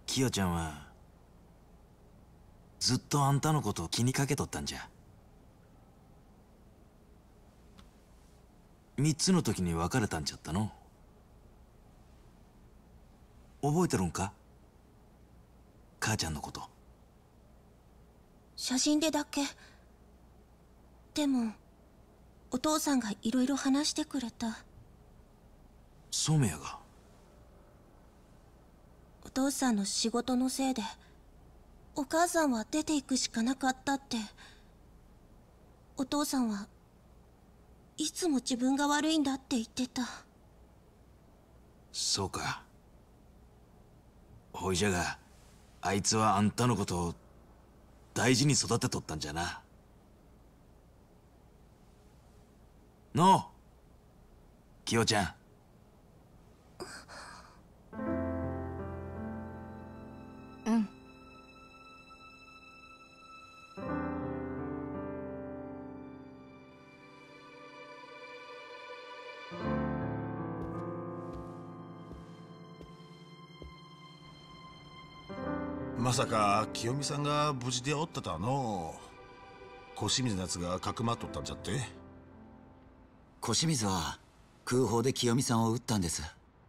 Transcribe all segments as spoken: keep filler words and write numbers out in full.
キヨちゃんはずっとあんたのことを気にかけとったんじゃ。三つの時に別れたんちゃったの。覚えてるんか、母ちゃんのこと。 写真でだけ。でもお父さんがいろいろ話してくれた。 染谷が。 お父さんの仕事のせいでお母さんは出ていくしかなかったって。お父さんはいつも自分が悪いんだって言ってた。 そうか。ほいじゃが、あいつはあんたのことを大事に育てとったんじゃな。のう、キヨちゃん。 うん。 まさか清美さんが無事でおったとはのう。小清水のやつがかくまっとったんじゃって。 小清水は空砲で清美さんを撃ったんです。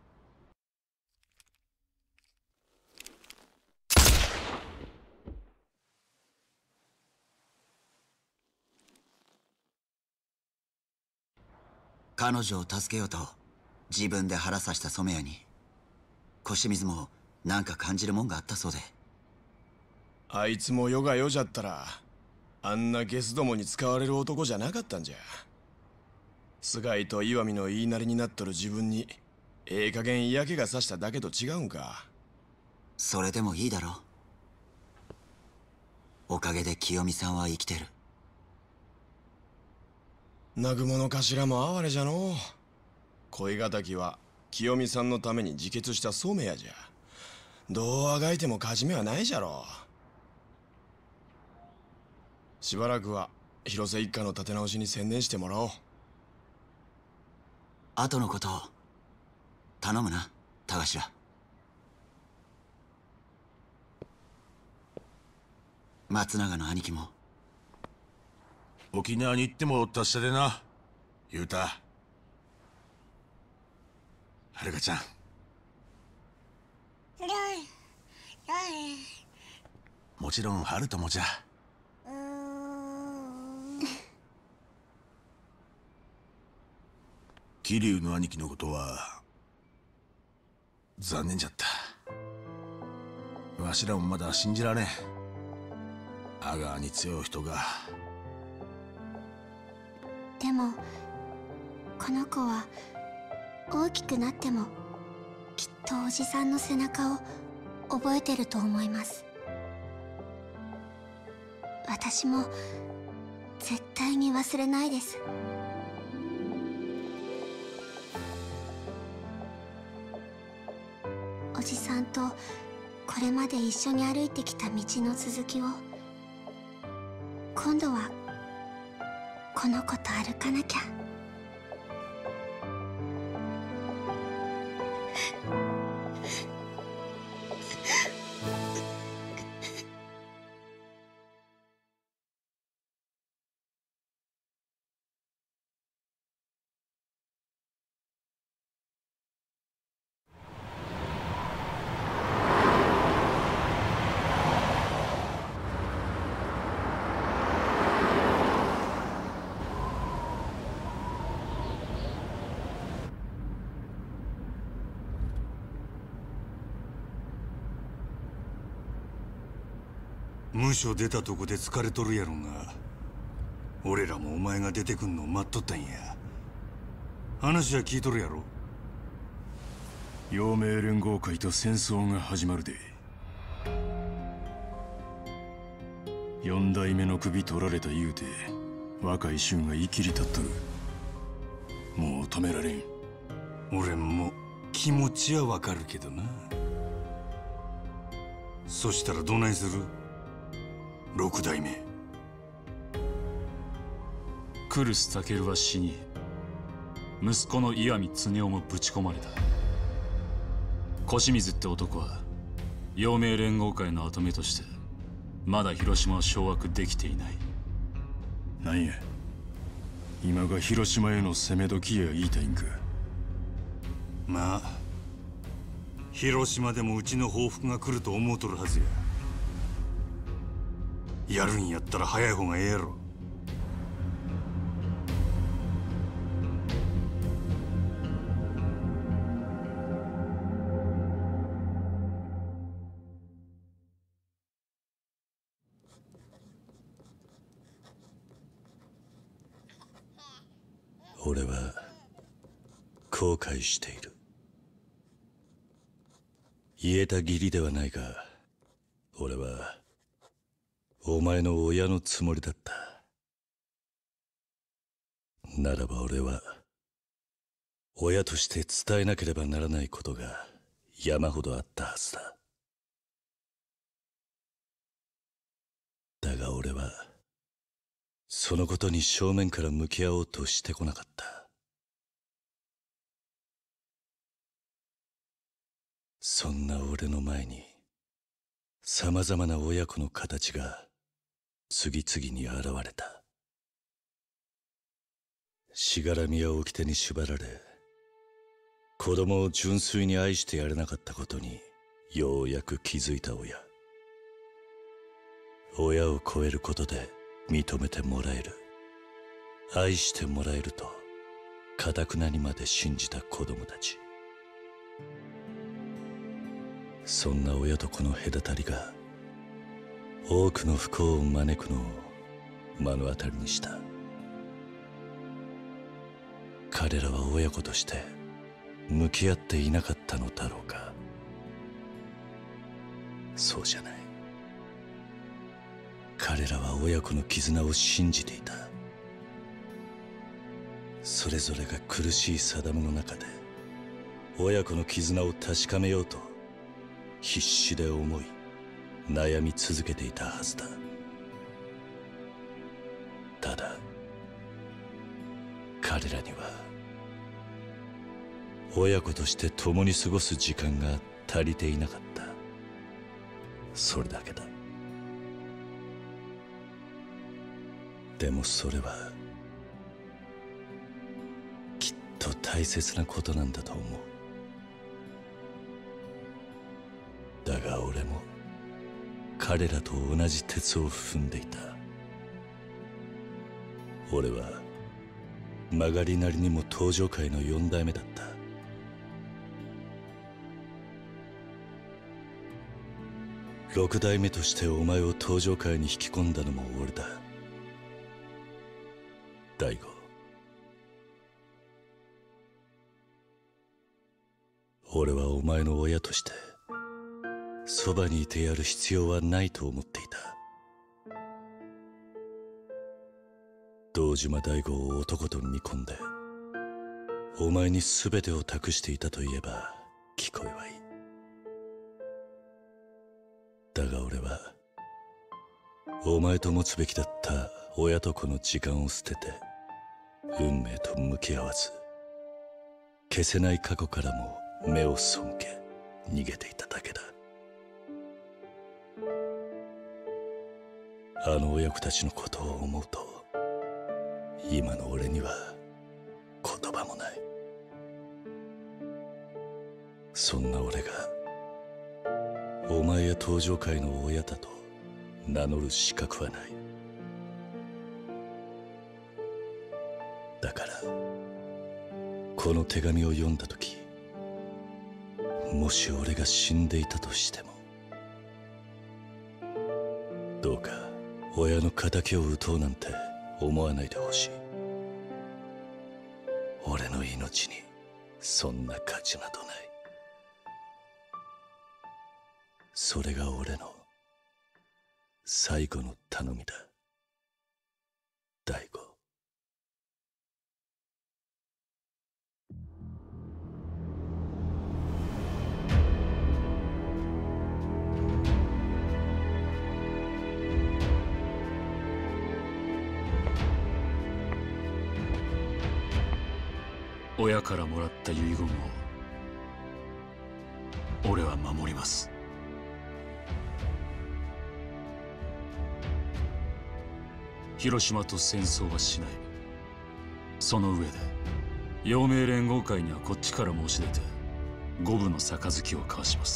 彼女を助けようと自分で腹刺した染谷に小清水もなんか感じるもんがあったそうで。 あいつも世が世じゃったらあんなゲスどもに使われる男じゃなかったんじゃ。菅井と岩見の言いなりになっとる自分にええ加減嫌気がさしただけと違うんか。 それでもいいだろう。おかげで清美さんは生きてる。 南雲の頭も哀れじゃのう。恋敵は清美さんのために自決した染谷じゃ。どうあがいても勝ち目はないじゃろう。しばらくは広瀬一家の立て直しに専念してもらおう。 後のことを頼むな、田頭。松永の兄貴も。 沖縄に行っても達者でな、雄太。はるかちゃん。もちろん春ともじゃ。桐生の兄貴のことは残念じゃった。わしらもまだ信じられん。阿川に強い人が。 でもこの子は大きくなってもきっとおじさんの背中を覚えてると思います。私も絶対に忘れないです。おじさんとこれまで一緒に歩いてきた道の続きを今度はこの子と歩かなきゃ。 無所出たとこで疲れとるやろが、俺らもお前が出てくんのを待っとったんや。話は聞いとるやろ。 陽明連合会と戦争が始まるで。四代目の首取られた言うて若い衆が言い切り立っとる。もう止められん。 俺も気持ちはわかるけどな。そしたらどないする？六代目。 来栖健は死に、息子の岩見恒夫もぶち込まれた。小清水って男は陽明連合会の跡目としてまだ広島を掌握できていない。なんや、今が広島への攻め時や言いたいんか。 まあ広島でもうちの報復が来ると思うとるはずや。やるんやったら早い方がええやろ。 俺は後悔している。言えた義理ではないが、俺はお前の親のつもりだった。ならば俺は親として伝えなければならないことが山ほどあったはずだ。だが俺はそのことに正面から向き合おうとしてこなかった。そんな俺の前にさまざまな親子の形が次々に現れた。しがらみや掟に縛られ、子供を純粋に愛してやれなかったことにようやく気づいた親。親を超えることで認めてもらえる、愛してもらえると堅くなにまで信じた子供たち。そんな親と子の隔たりが多くの不幸を招くのを目の当たりにした。彼らは親子として向き合っていなかったのだろうか。そうじゃない。彼らは親子の絆を信じていた。それぞれが苦しい定めの中で親子の絆を確かめようと必死で思い悩み続けていたはずだ。ただ彼らには親子として共に過ごす時間が足りていなかった。それだけだ。でもそれはきっと大切なことなんだと思う。だが俺も彼らと同じ鉄を踏んでいた。俺は曲がりなりにも登場界の四代目だった。六代目としてお前を登場界に引き込んだのも俺だ。大悟、俺はお前の親としてそばにいてやる必要はないと思っていた。堂島大吾を男と見込んでお前に全てを託していたと言えば聞こえはいい。だが俺はお前と持つべきだった親と子の時間を捨てて運命と向き合わず、消せない過去からも目を背け逃げていただけだ。あの親子たちのことを思うと今の俺には言葉もない。そんな俺がお前や登場界の親だと名乗る資格はない。だからこの手紙を読んだ時、もし俺が死んでいたとしてもどうか親の敵を討とうなんて思わないでほしい。俺の命にそんな価値などない。それが俺の最後の頼みだ、大悟。 親からもらった遺言を俺は守ります。 広島と戦争はしない。その上で陽明連合会にはこっちから申し出て五分の杯を交わします。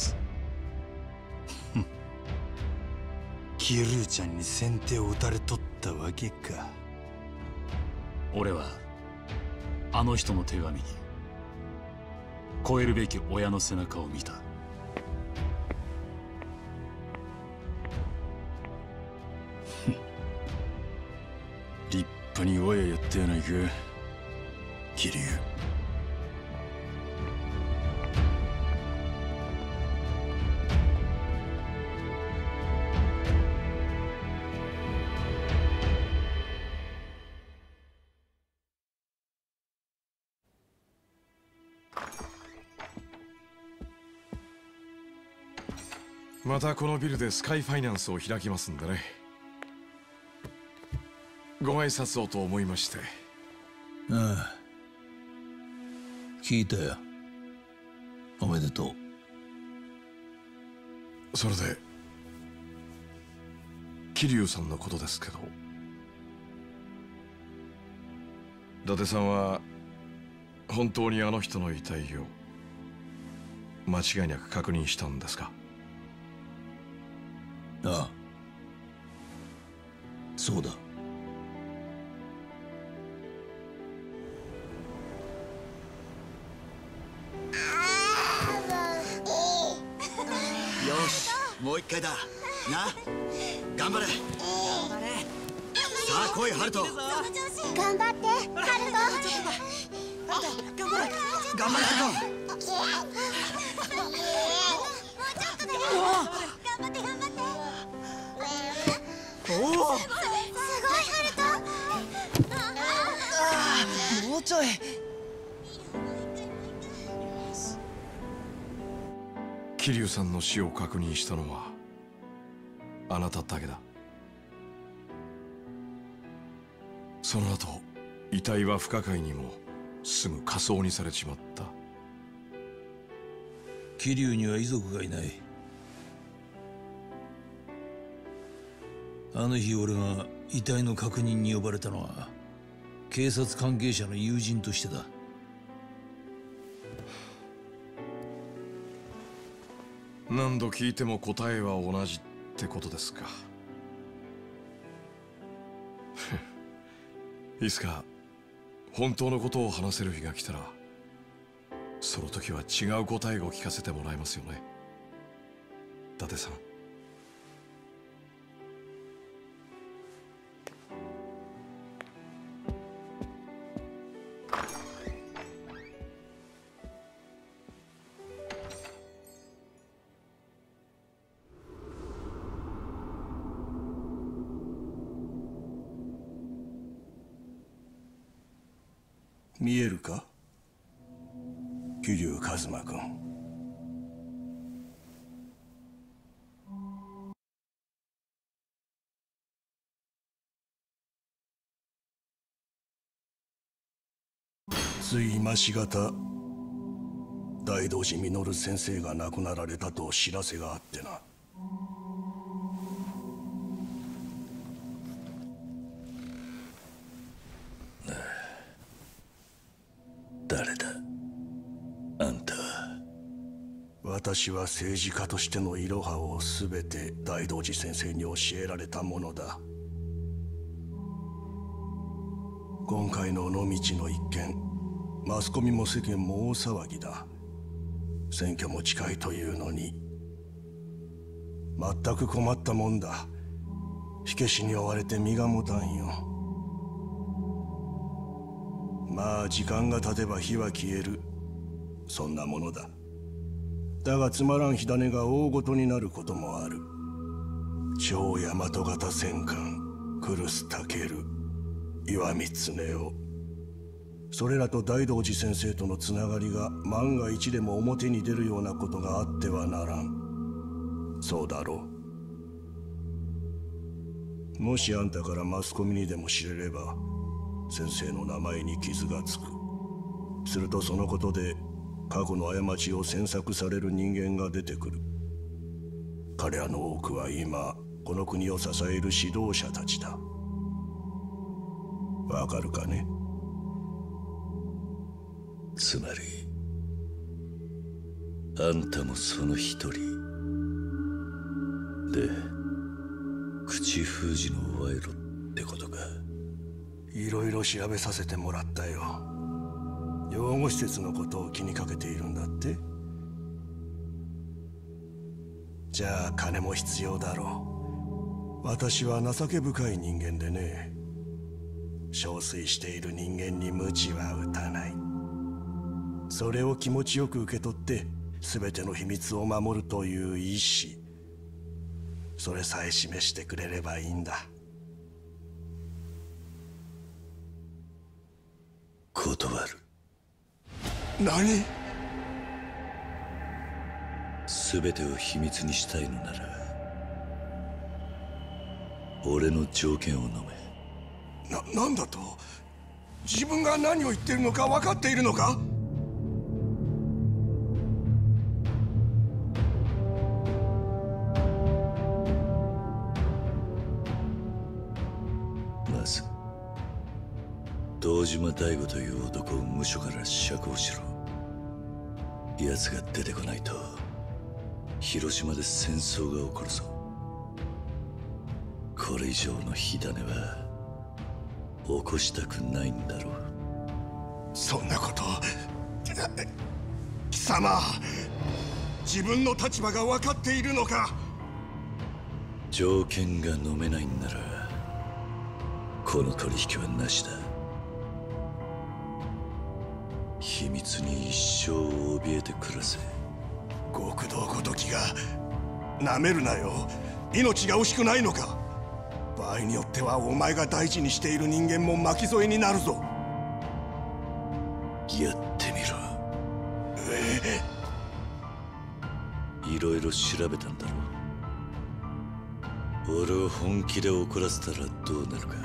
キルーちゃんに先手を打たれとったわけか。 俺はあの人の手紙に超えるべき親の背中を見た。 立派に親やったやないか、桐生。 またこのビルでスカイファイナンスを開きますんでね。ご挨拶をと思いまして。 ああ、聞いたよ。おめでとう。それで桐生さんのことですけど、伊達さんは本当にあの人の遺体を間違いなく確認したんですか？ ああ、そうだ。 よし、もう一回だな。頑張れ。頑張れ。さあ来い、ハルト。 頑張ってハルト。 頑張れ頑張れ、ハルト。 頑張って頑張って。 おお、すごいハルト。もうちょい。 桐生さんの死を確認したのはあなただけだ。その後遺体は不可解にもすぐ火葬にされちまった。 桐生には遺族がいない。あの日俺が遺体の確認に呼ばれたのは警察関係者の友人としてだ。 何度聞いても答えは同じってことですか。いつか本当のことを話せる日が来たら、その時は違う答えを聞かせてもらえますよね、伊達さん。 見えるか、桐生一馬君。つい今しがた大道寺実先生が亡くなられたと知らせがあってな。誰だあんたは。私は政治家としてのいろはを全て大道寺先生に教えられたものだ。今回の尾道の一件、マスコミも世間も大騒ぎだ。選挙も近いというのに全く困ったもんだ。火消しに追われて身が持たんよ。まあ時間が経てば火は消える、そんなものだ。だがつまらん火種が大ごとになることもある。超大和型戦艦来栖武石見恒夫、それらと大道寺先生とのつながりが万が一でも表に出るようなことがあってはならん。そうだろう。もしあんたからマスコミにでも知れれば先生の名前に傷がつく。するとそのことで過去の過ちを詮索される人間が出てくる。彼らの多くは今この国を支える指導者たちだ。 わかるかね？ つまりあんたもその一人で、口封じの賄賂ってことか。 いろいろ調べさせてもらったよ。養護施設のことを気にかけているんだって。じゃあ金も必要だろう。私は情け深い人間でね、憔悴している人間に鞭は打たない。それを気持ちよく受け取って全ての秘密を守るという意志、それさえ示してくれればいいんだ。 断る。 何？ 全てを秘密にしたいのなら俺の条件を飲め。 な、なんだと？自分が何を言ってるのか分かっているのか？ まず堂島大吾という男を無所から釈放しろ。奴が出てこないと広島で戦争が起こるぞ。これ以上の火種は起こしたくないんだろう。 そんなこと貴様、自分の立場が分かっているのか？ 条件が飲めないんならこの取引はなしだ。秘密に一生を怯えて暮らせ。 極道ごときがなめるなよ。命が惜しくないのか？場合によってはお前が大事にしている人間も巻き添えになるぞ。 やってみろ。 ええ、いろいろ調べたんだろう。俺を本気で怒らせたらどうなるか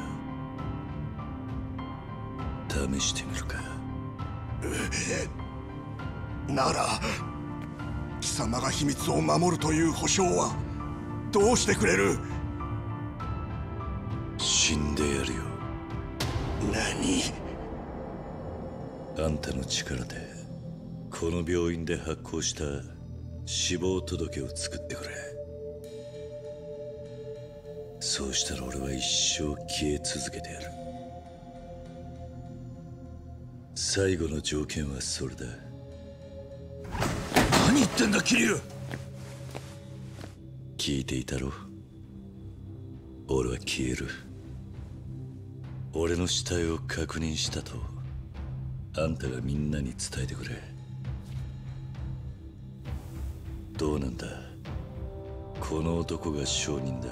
試してみるか。 なら貴様が秘密を守るという保証はどうしてくれる？ 死んでやるよ。 何？ あんたの力でこの病院で発行した死亡届を作ってくれ。そうしたら俺は一生消え続けてやる。最後の条件はそれだ。 何言ってんだ桐生。 聞いていたろ。俺は消える。俺の死体を確認したとあんたがみんなに伝えてくれ。どうなんだ、この男が証人だ。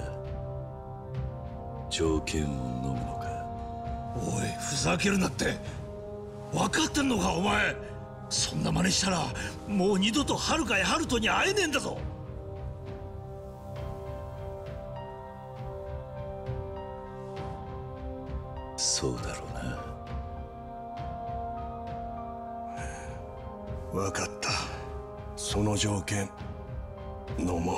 条件を飲むのか。 おい、ふざけるなって。分かってんのかお前。そんな真似したらもう二度と遥や春人に会えねえんだぞ。 そうだろうな。 分かった。その条件飲もう。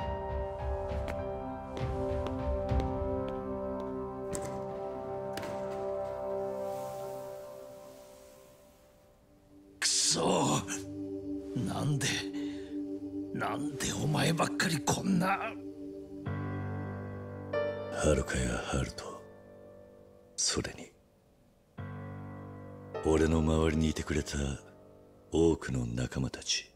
くそ、なんでなんでお前ばっかりこんな。 遥や春人、それに俺の周りにいてくれた多くの仲間たち、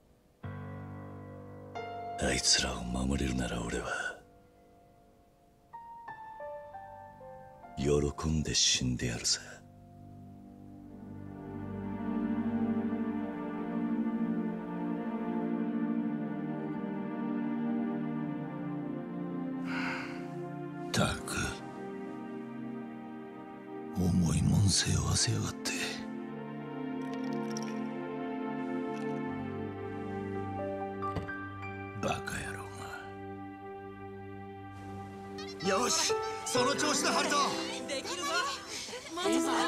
あいつらを守れるなら俺は喜んで死んでやるさ。 ったく重いもん背負わせやがって。バカ野郎が。 よし、その調子だハルト。 できるぞ。マジさ。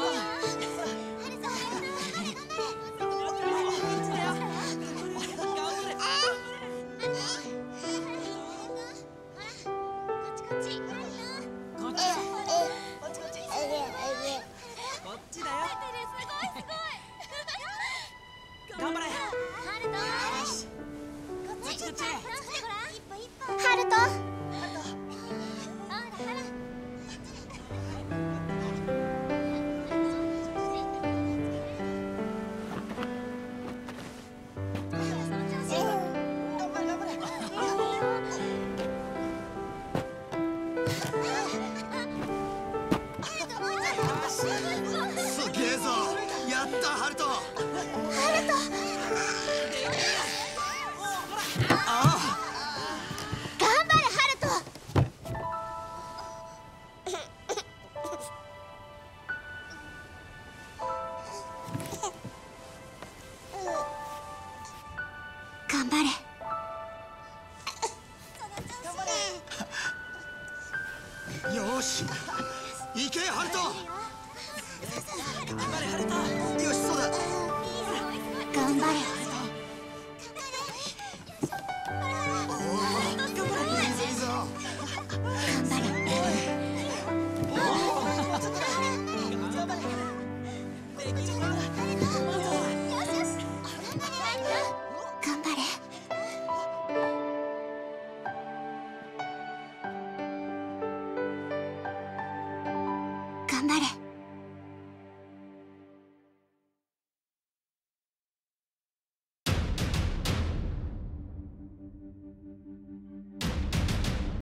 頑張れ。